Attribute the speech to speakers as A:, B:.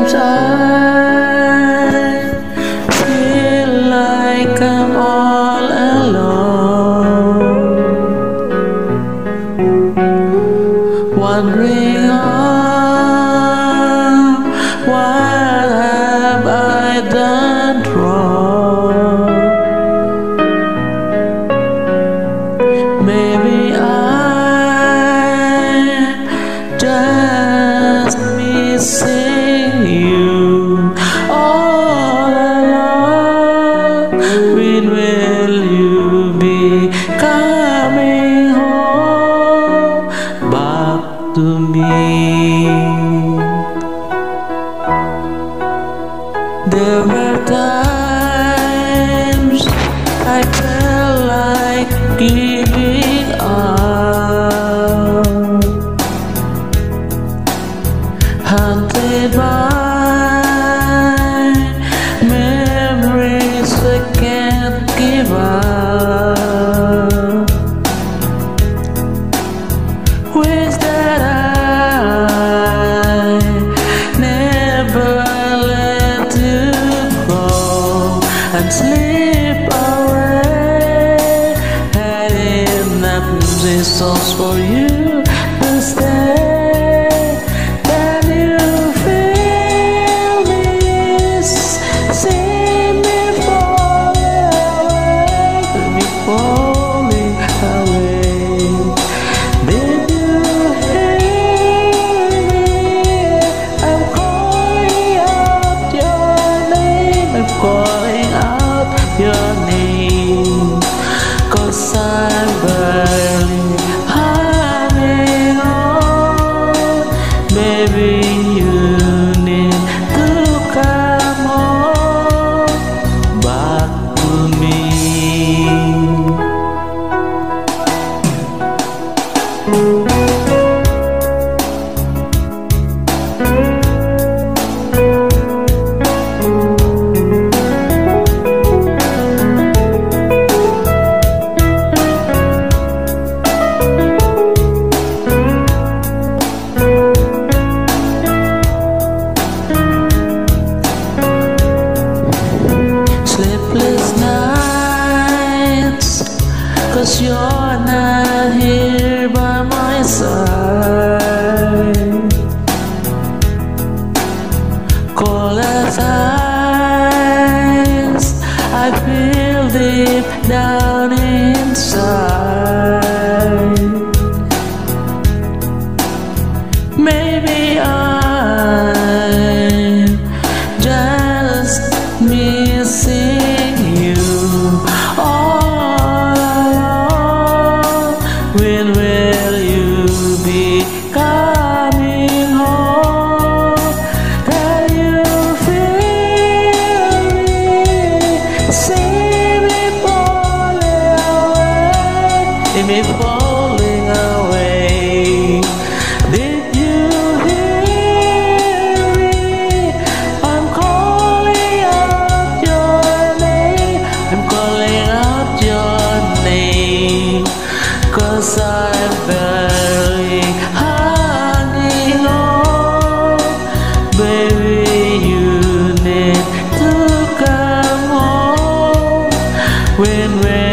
A: Sometimes I feel like I'm all alone, wondering what have I done wrong. Maybe I'm just missing you all along. When will you be coming home back to me? There were times I felt like giving up, haunted by memories I can't give up. Wish that I never let you go and slip away, had enough songs for you to stay. Then you feel me, see me falling away. Did you hear me? I'm calling out your name. I'm calling out your name, 'cause I'm barely hanging on. Maybe you need to come home back to me. Sleepless nights, 'cause you're not here by my side. Cold as ice, I feel deep down inside. Maybe I'm just missing you all along. When will you be coming home? Can you feel me? See me falling away, see me falling away. Did you hear me? I'm calling out your name. I'm calling out your name, 'cause I'm barely hanging on. Baby, you need to come home. When